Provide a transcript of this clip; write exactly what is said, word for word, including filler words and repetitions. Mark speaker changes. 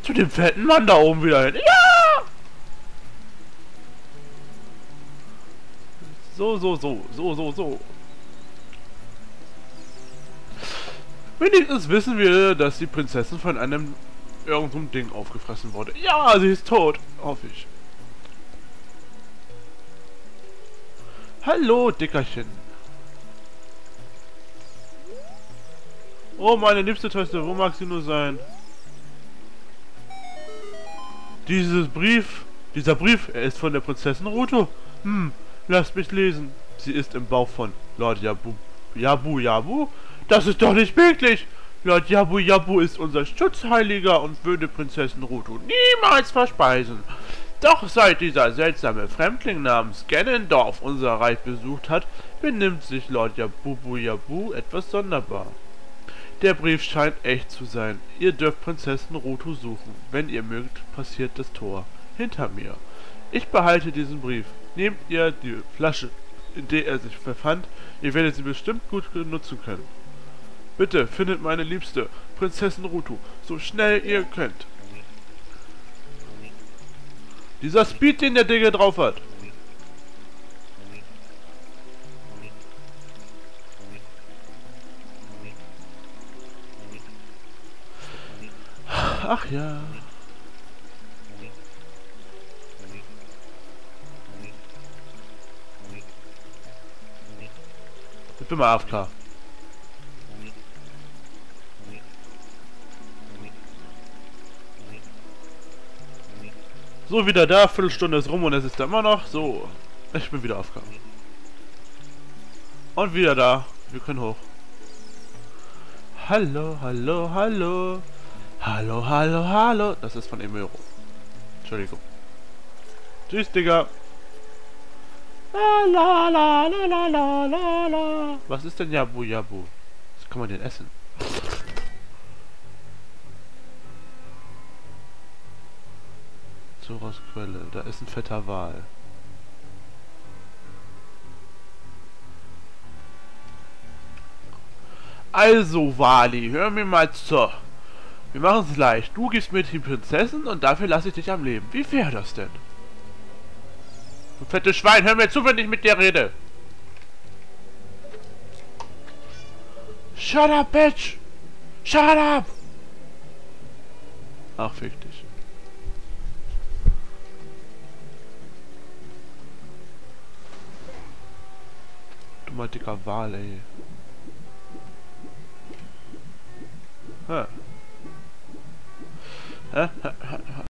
Speaker 1: Zu dem fetten Mann da oben wieder hin. Ja! So, so, so, so, so, so. Wenigstens wissen wir, dass die Prinzessin von einem irgendeinem Ding aufgefressen wurde. Ja, sie ist tot. Hoffe ich. Hallo, Dickerchen. Oh, meine liebste Tochter, wo mag sie nur sein? Dieses Brief, dieser Brief, er ist von der Prinzessin Ruto. Hm, lasst mich lesen. Sie ist im Bauch von Lord Yabu. Yabu Yabu? Das ist doch nicht möglich! Lord Yabu Yabu ist unser Schutzheiliger und würde Prinzessin Ruto niemals verspeisen. Doch seit dieser seltsame Fremdling namens Ganondorf unser Reich besucht hat, benimmt sich Lord Yabu Yabu etwas sonderbar. Der Brief scheint echt zu sein. Ihr dürft Prinzessin Ruto suchen. Wenn ihr mögt, passiert das Tor. Hinter mir. Ich behalte diesen Brief. Nehmt ihr die Flasche, in der er sich befand. Ihr werdet sie bestimmt gut nutzen können. Bitte findet meine Liebste, Prinzessin Ruto, so schnell ihr könnt. Dieser Speed, den der Digger drauf hat. Ach ja. Ich bin mal A F K. So, wieder da, Viertelstunde ist rum und es ist da immer noch. So, ich bin wieder A F K. Und wieder da, wir können hoch. Hallo, hallo, hallo. Hallo, hallo, hallo. Das ist von Emiro. Entschuldigung. Tschüss, Digga. La, la, la, la, la, la, la, la. Was ist denn Yabu Yabu? Was kann man denn essen? Zoras Quelle. Da ist ein fetter Wal. Also, Wali, hör mir mal zu. Wir machen es leicht. Du gibst mir die Prinzessin und dafür lasse ich dich am Leben. Wie wäre das denn? Du fettes Schwein, hör mir zu, wenn ich mit dir rede. Shut up, bitch! Shut up! Ach, fick dich. Dummer dicker Wal, ey. Hä? Hä?